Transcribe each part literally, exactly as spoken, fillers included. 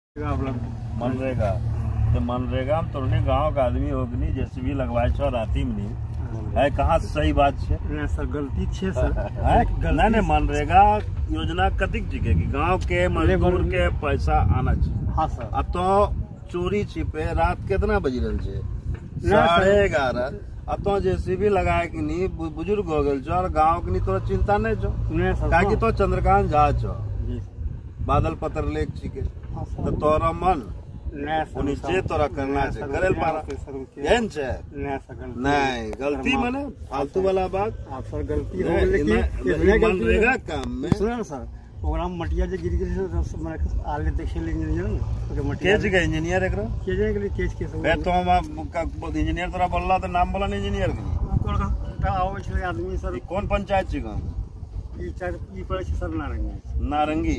मनरेगा तो मनरेगा में तोरने गांव का आदमी हो नहीं जैसे भी लगवाए छो राती में नहीं है कहाँ सही बात छे नहीं सर गलती छे सर नहीं नहीं मनरेगा योजना कतिक जगह की गांव के मजदूर के पैसा आना चाहिए। हाँ सर अब तो चोरी छिपे रात कितना बज रहे छे साढ़े ग्यारह अब तो जेसीबी लगाए कि नहीं बुजुर्ग हो गए छो और गाँव की नहीं तोरा चिंता नहीं छो क्या कि तो चंद्रकांत झा छो बादल पत्र लेख छिके तो तोरा मन नीचे तोरा करना है करेल पारा एहन छे नहीं गलती माने फालतू वाला बात आप सर गलती हो लेकिन मनरेगा काम में सुनो ना सर ओकरा मटिया जे गिर गिर माने आले देखे ले इंजीनियर ना ओके मटिया के जगह इंजीनियर एकरा के जे के केस के सब बे तो हम इंजीनियर तोरा बोलला तो नाम बोला इंजीनियर के कोन आवे छे आदमी सर कौन पंचायत छी गांव ई चार ई पड़े छे सर नारंगी नारंगी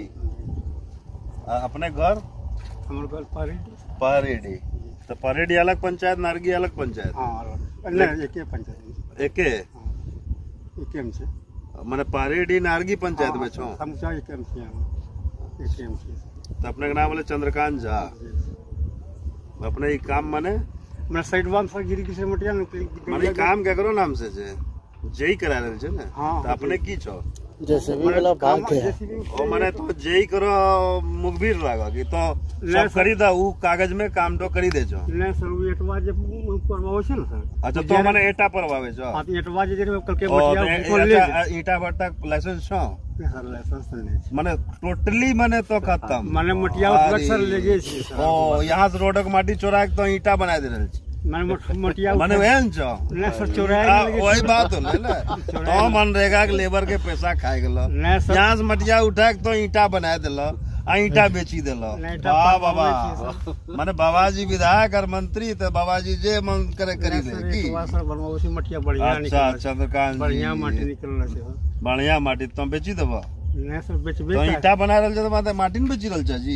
अपने घर हमर घर परेडी परेडी तो परेडी अलग पंचायत नारंगी अलग पंचायत हां नहीं एके पंचायत एके एके में से माने परेडी नारंगी पंचायत में छो हम चाहे एके में से एके में से तो अपने के नाम बोले चंद्रकांत झा अपने ई काम माने मैं साइड वाम सर गिरी किसे मटिया माने काम क्या करो नाम से जे जेई करा रहल छे ना हाँ, तो अपने की छो जैसे भी वाला भाग के ओ माने तो जेई करो मुखबिर लागा कि तो सब करी दा उ कागज में काम तो करी दे छो नहीं सर वो एटवा जे परवावे छे ना सर अच्छा तो माने एटा परवावे छो हां एटवा जे कल के मटिया को ले ईटा भट्टा लाइसेंस छो सर लाइसेंस नहीं माने टोटली माने तो खत्म माने मटिया उठलक सर ले जे छी सर ओ यहां से रोड के माटी चोरा के तो ईटा बना दे रहल छी माने मटिया माने वेन छो नहीं सर चोराए लगे वही बात होले ना तो मनरेगा के लेबर के पैसा खाए गेलो यहां से मटिया उठा के तो ईटा बना देलो आ ईटा बेची देलो वाह बाबा माने बाबाजी विधायक और मंत्री तो बाबाजी जे मन करे करी ले की सर बनवासी मटिया बढ़िया निकल अच्छा चंद्रकांत बढ़िया माटी निकलला छे बढ़िया माटी तो बेची देबो नहीं सर बेचबे तो ईटा बना रहल छ तो माते माटी न बेची रहल छ जी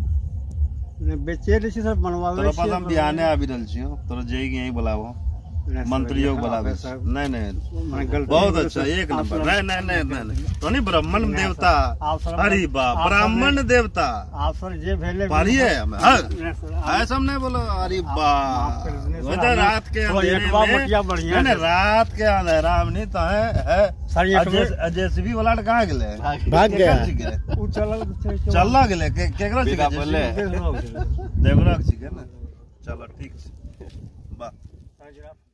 ने बेचे रे सर बनवावे तोरा पास हम बिहाने आबि रहल छियो तोरा जेई यही बुलावो मंत्रियों को बुलावे नहीं नहीं बहुत अच्छा एक नंबर नहीं नहीं नहीं नहीं तो नहीं ब्राह्मण देवता अरे बा ब्राह्मण देवता आप सर जे भेले पारिए हमें ऐसा नहीं बोलो अरे बा तो रात के अंधेरे में नहीं रात के अंधेरा में नहीं तो है जेसीबी वाला कहाँ गए भाग गया चल गए केकरा देवरा छिके ना चलो ठीक छै बा